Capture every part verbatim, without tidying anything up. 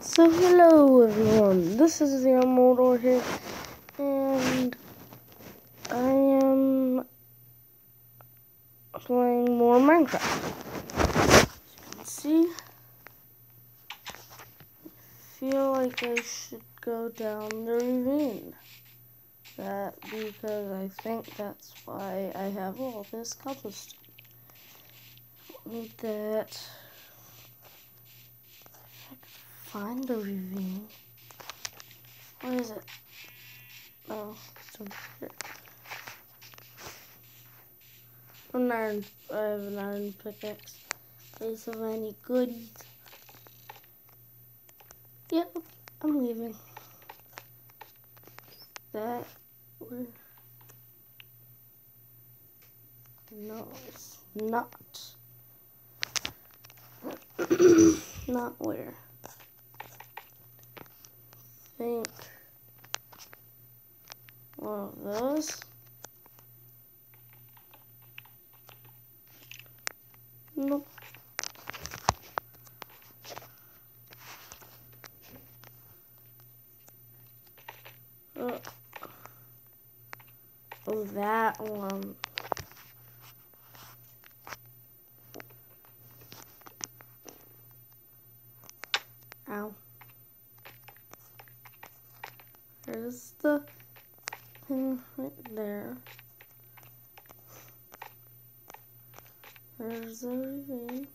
So hello everyone, this is the Mordor here, and I am playing more Minecraft. As you can see, I feel like I should go down the ravine. That because I think that's why I have all this cobblestone. Need that. If I could find the ravine. Where is it? Oh, it's over here. An iron, I have an iron pickaxe. Place of any goodies. Yeah, okay, I'm leaving. That where? No, it's not. Not where. Think one of those. Nope. Uh, oh, that one. Ow. There's the thing right there. There's the ravine.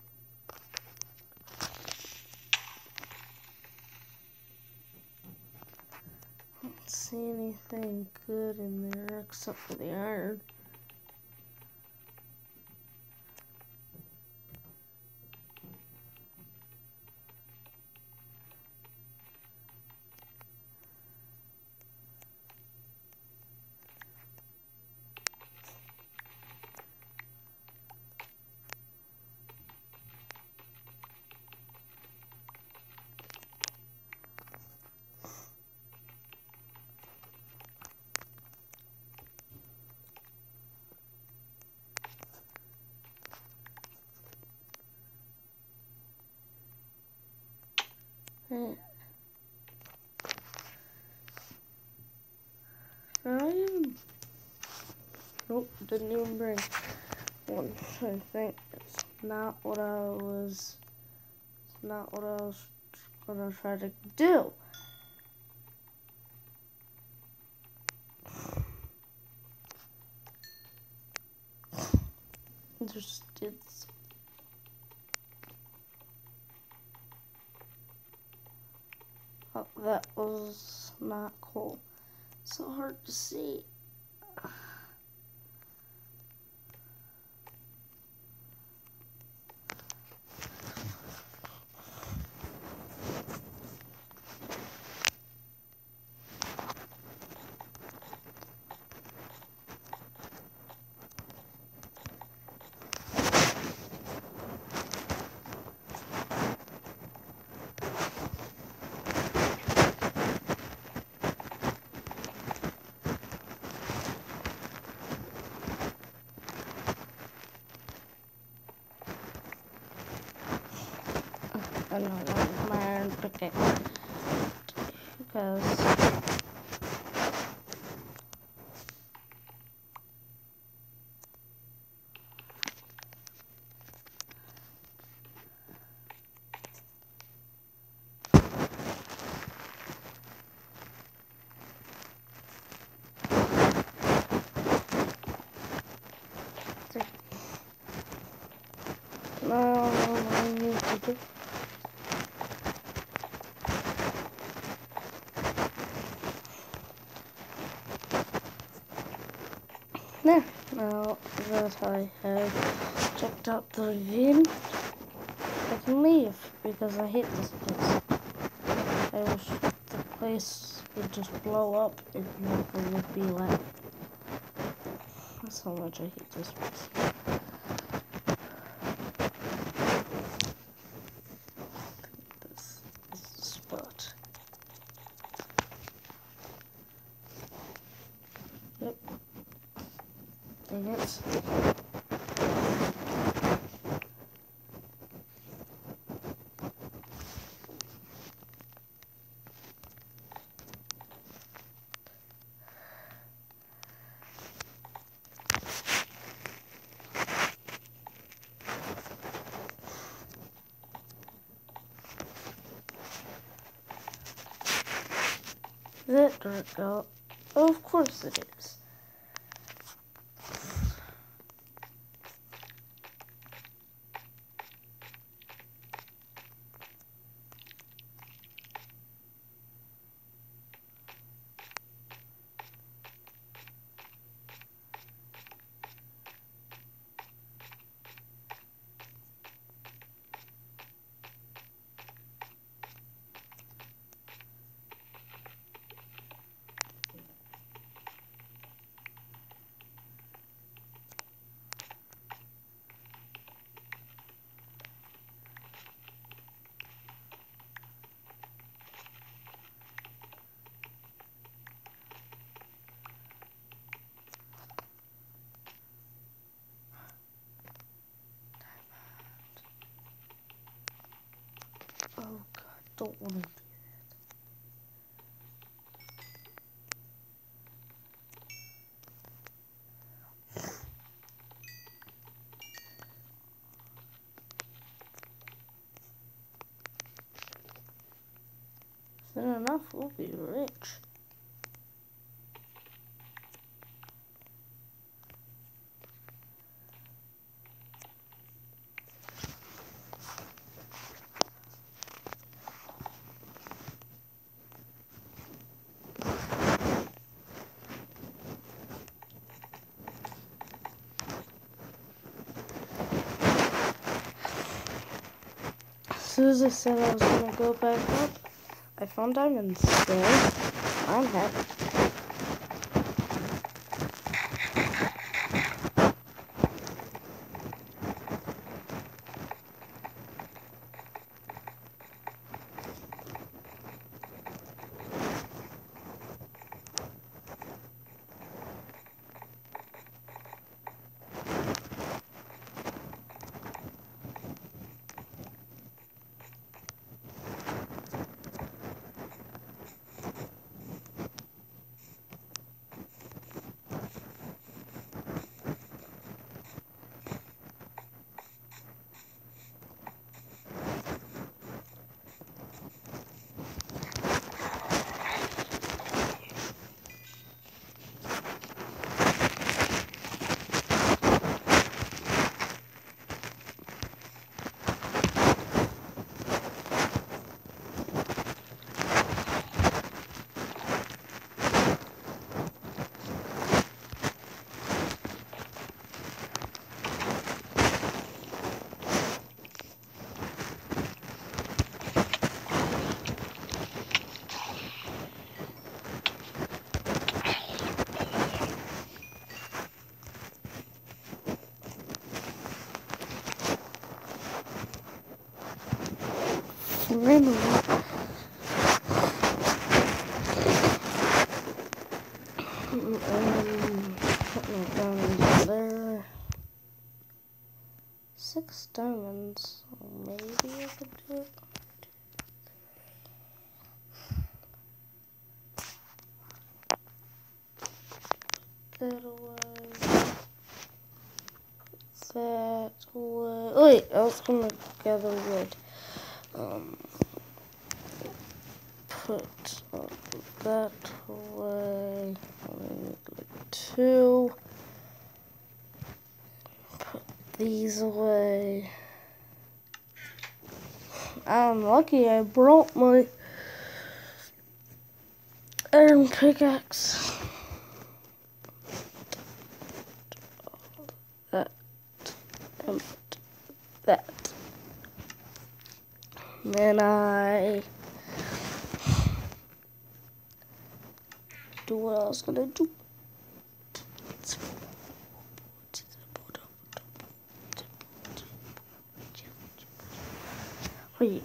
I don't see anything good in there except for the iron. Hey. Should I even? Nope, didn't even bring one. I think it's not what I was. It's not what I was gonna try to do. Just it's. Oh, that was not cool. So hard to see. I know that was my iron pickaxe because now I need to do. There. Now that I have checked out the ravine, I can leave because I hate this place. I wish the place would just blow up and nothing would be left. That's how much I hate this place. This is the spot. Yep. Dang it. that dirt out? Oh, of course it is. Oh God, don't want to do that. Soon enough, we'll be rich. As soon as I said I was gonna go back up, I found diamonds there. I'm happy. Really? Um, put my diamonds there. Six diamonds. Maybe I could do it. That away. That away. Oh, wait, I was gonna gather wood. Um, put uh, that away. I need like two. Put these away. I'm lucky I brought my iron pickaxe. That and that. And then I do what I was gonna do. Wait.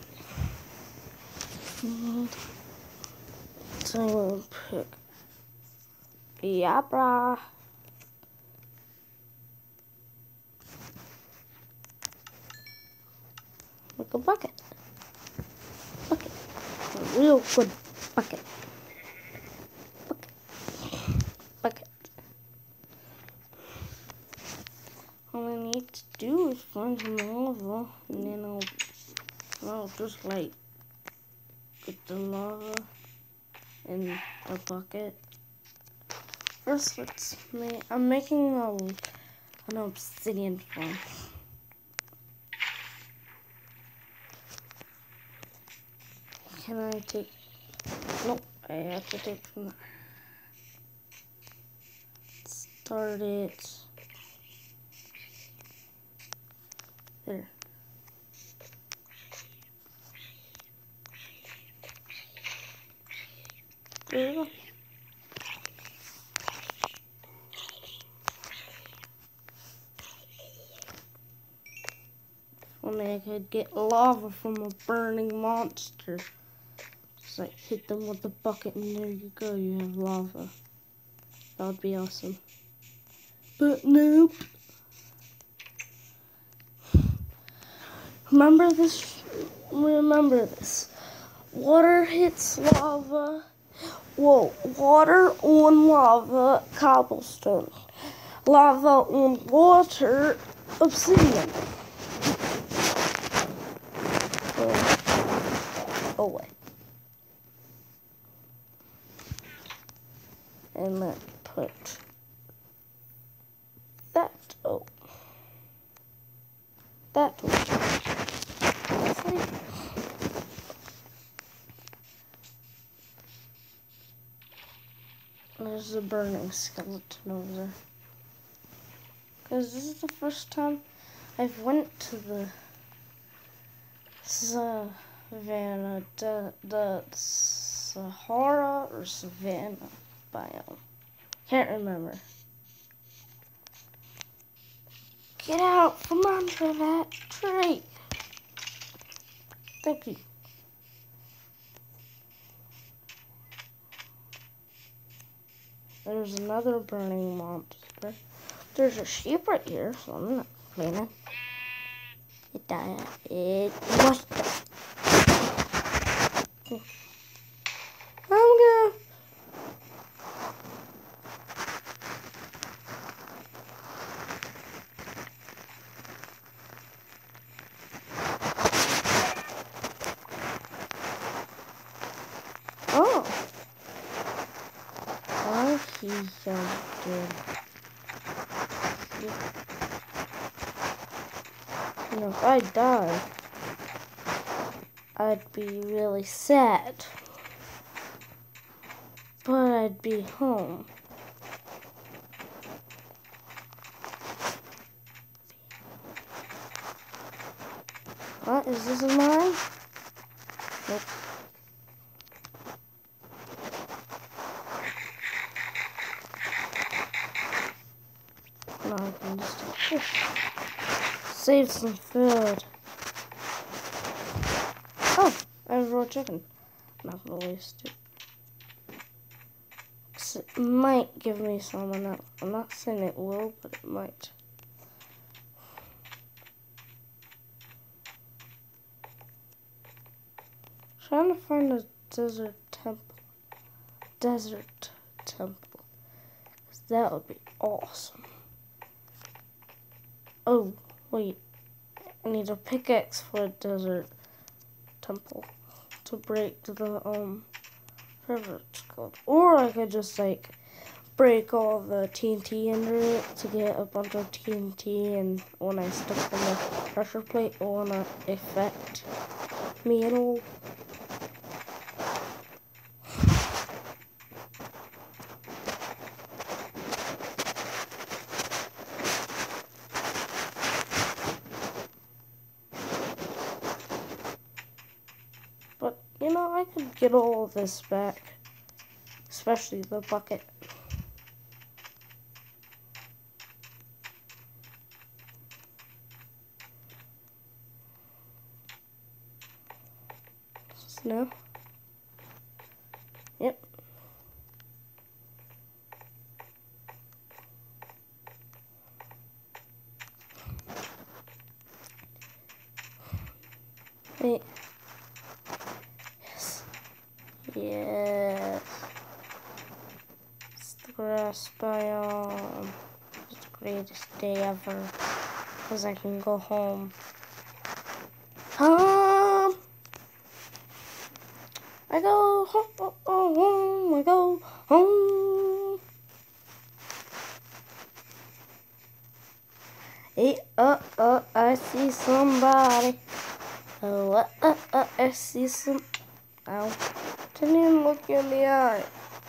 So I'm gonna pick. Yeah, brah. Like a bucket. Bucket. A real good bucket. Bucket. Bucket. All I need to do is find some lava, and then I'll, I'll just like get the lava in a bucket. First, let's make. I'm making a, an obsidian farm. Can I take? Nope, I have to take from there. Start it there. There we go. Only I could get lava from a burning monster. Just like hit them with a bucket and there you go, you have lava. That would be awesome. But nope. Remember this, remember this. Water hits lava. Whoa, water on lava, cobblestone. Lava on water, obsidian. Oh, oh wait. And then put that, oh. That one. There's a burning skeleton over there. Because this is the first time I've went to the Savannah, the, the Sahara or Savannah biome. Can't remember. Get out from under that tree. Thank you. There's another burning monster. There's a sheep right here, so I'm not complaining. It died. It must die. I'm good. Oh. Oh, he jumped in. You know, if I die, I'd be really sad. But I'd be home. What? Is this mine? Nope. Now I can just take this. Save some food. Oh, I have raw chicken. I'm not gonna waste it. It might give me some. I'm not, I'm not saying it will, but it might. Trying to find a desert temple. Desert temple. That would be awesome. Oh, wait. I need a pickaxe for a desert temple to break the, um, whatever it's called. Or I could just, like, break all the T N T under it to get a bunch of T N T, and when I stick on the pressure plate, it will not affect me at all. But, you know, I could get all of this back. Especially the bucket. Snow. Yep. Wait. Yes. Yes. It's the grass biome. It's the greatest day ever. Because I can go home. Um. I go home, oh, oh, home, I go home. Hey, uh, uh, I see somebody. Oh, uh, uh, uh, I see some. Ow. Didn't even look you in the eye.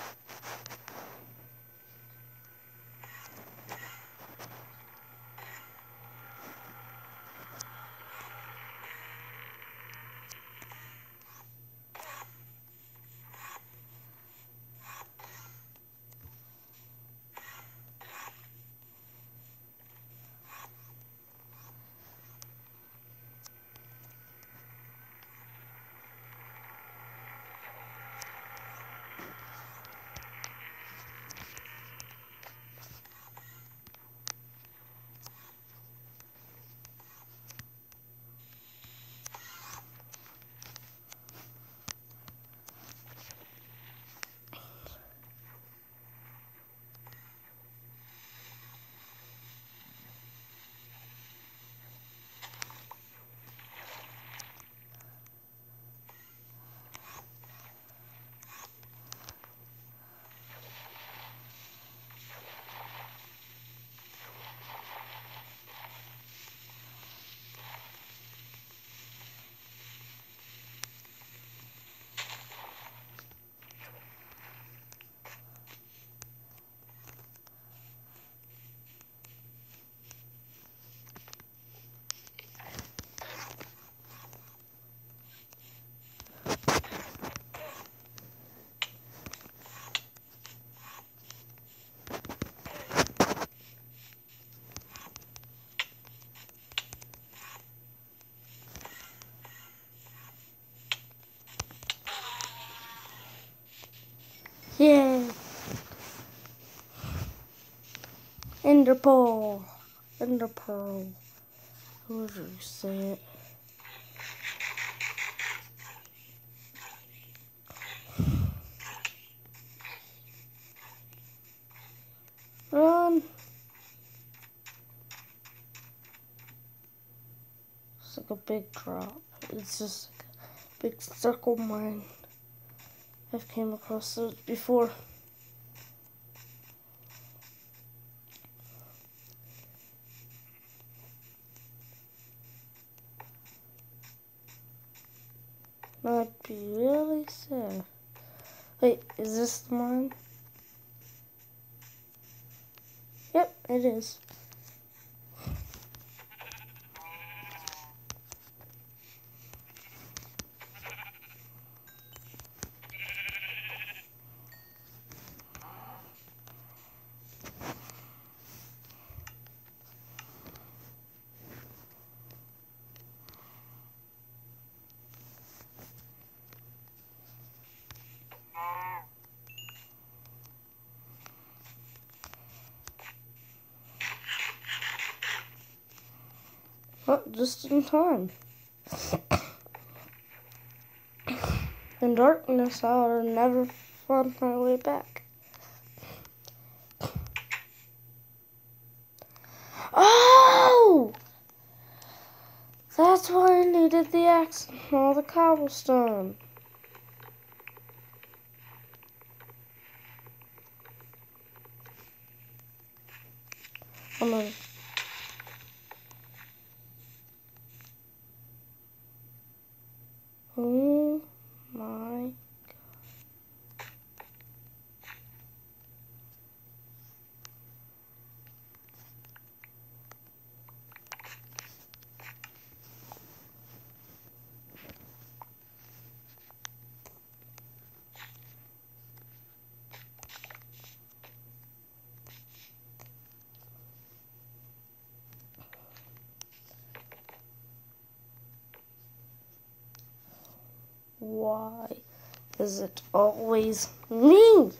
Yeah. Enderpearl. Enderpearl. How do you say it? Run. It's like a big drop. It's just like a big circle mine. I've came across it before. I'd be really sad. Wait, is this the mine? Yep, it is. Oh, just in time. In darkness, I would have never found my way back. Oh! That's why I needed the axe and all the cobblestone. I'm gonna... Oh my... Why is it always me?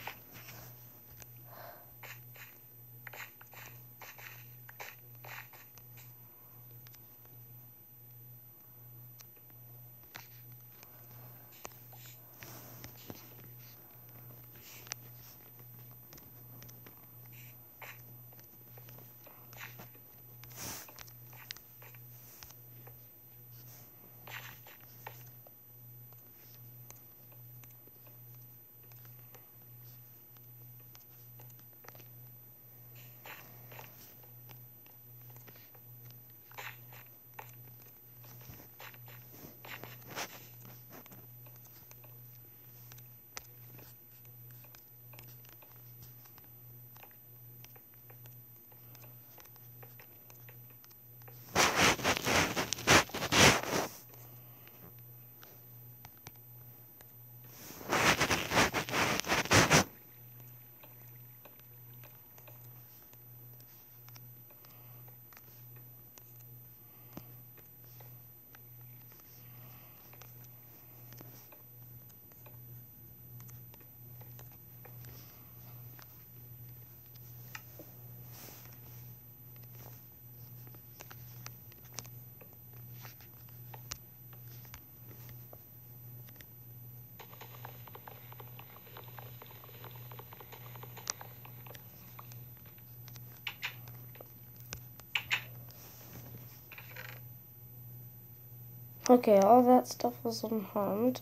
Okay, all that stuff was unharmed.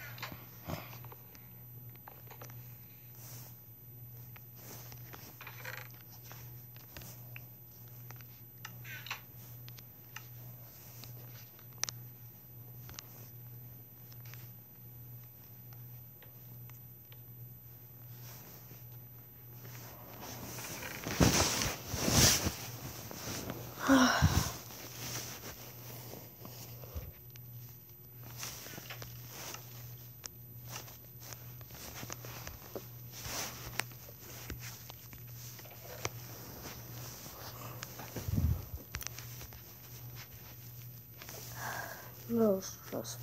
No stress.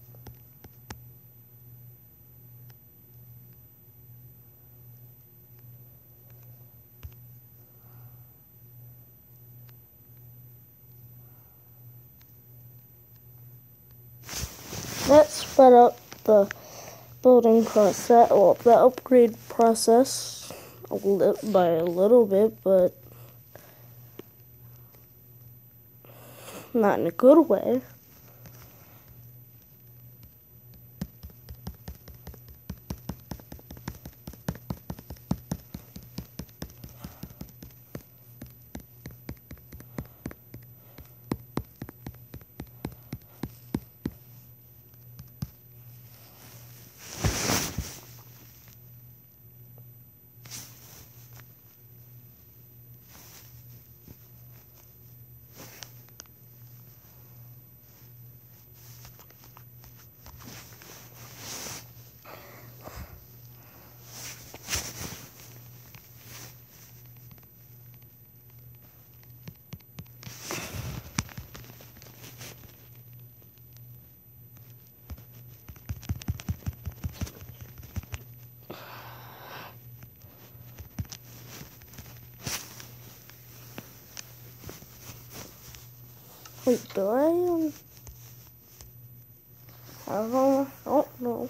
Let's sped up the building process, well, the upgrade process a li by a little bit, but not in a good way. Wait, do I um, have one? I don't know.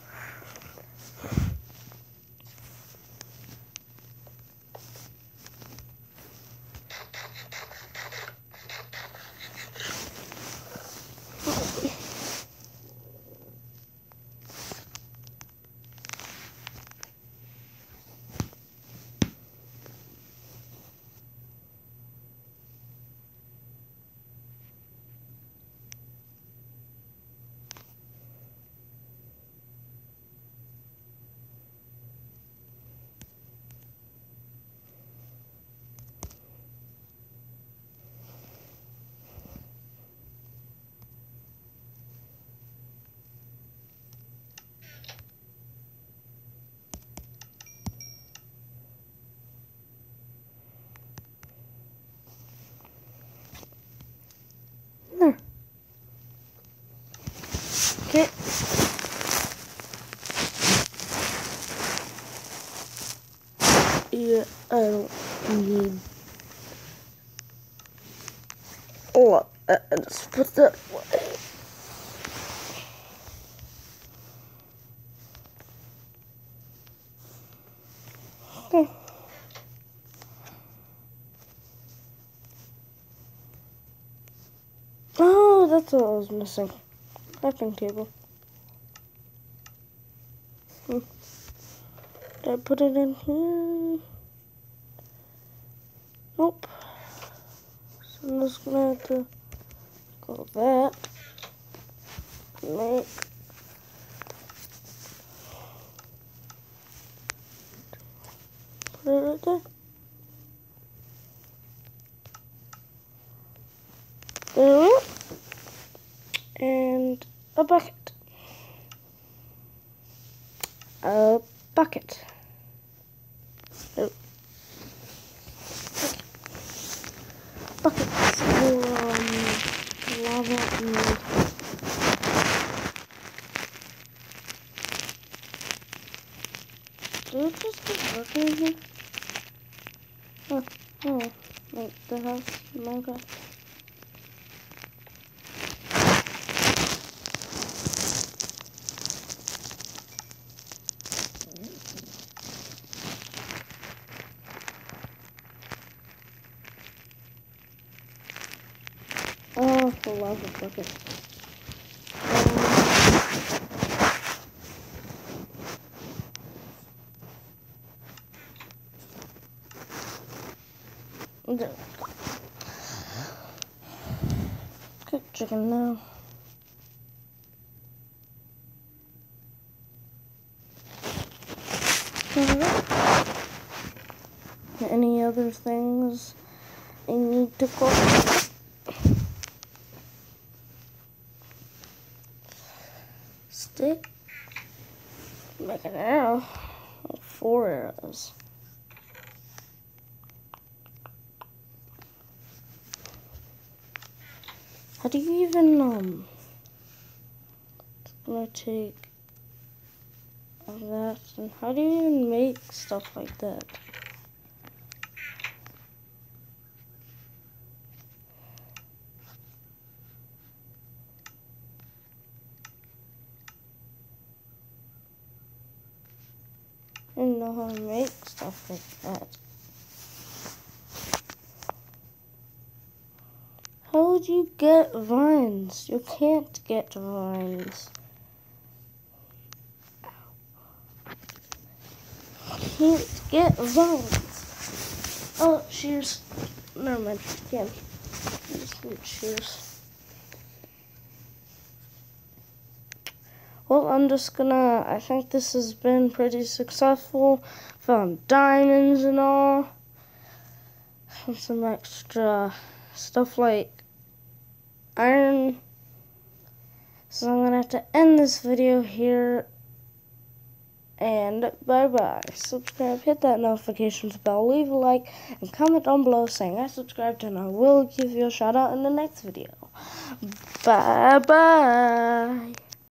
There. Okay. Yeah, I don't need a lot. I just put that away. Okay. Oh, that's what I was missing. Crafting table. Hmm. Did I put it in here? Nope. So I'm just gonna have to go that. Make. Put it right there. There. And a bucket. A bucket. Oh. Buckets for um, lava and did it just get working in here? Oh, oh, like the house in Minecraft. Oh, the lava bucket. There. Cook chicken now. Alright. Any other things I need to cook? Stick. Make an arrow. Four arrows. How do you even, um, I'm gonna take that, and how do you even make stuff like that? I don't know how to make stuff like that. How would you get vines? You can't get vines. You can't get vines. Oh, shears. Never mind. Yeah. Just need shears. Well, I'm just gonna, I think this has been pretty successful. Found diamonds and all. And some extra stuff like iron. So I'm gonna have to end this video here, and bye bye. Subscribe, hit that notifications bell, leave a like, and comment down below saying I subscribed, and I will give you a shout out in the next video. Bye bye.